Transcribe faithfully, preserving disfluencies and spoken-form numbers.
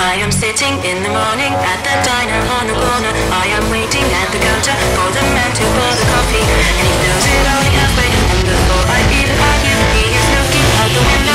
I am sitting in the morning at the diner on the corner. I am waiting at the counter for the man to pour the coffee, and he fills it only halfway. And before I even argue, he is looking out the window.